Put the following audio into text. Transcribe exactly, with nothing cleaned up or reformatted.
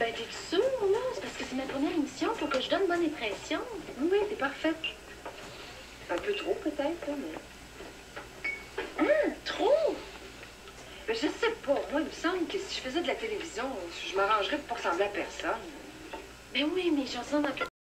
Ben, t'es sûre, là? C'est parce que c'est ma première émission, faut que je donne bonne impression. Oui, oui, t'es parfaite. Un peu trop, peut-être, mais... Hum, trop? Ben, je sais pas. Moi, il me semble que si je faisais de la télévision, je m'arrangerais pour pas ressembler à personne. Ben oui, mais j'en sens dans